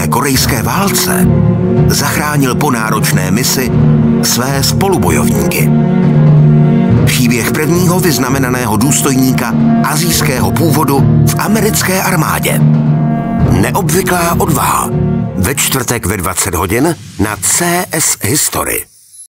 druhé korejské válce zachránil po náročné misi své spolubojovníky. Příběh prvního vyznamenaného důstojníka asijského původu v americké armádě. Neobvyklá odvaha. Ve čtvrtek ve 20 hodin na CS History.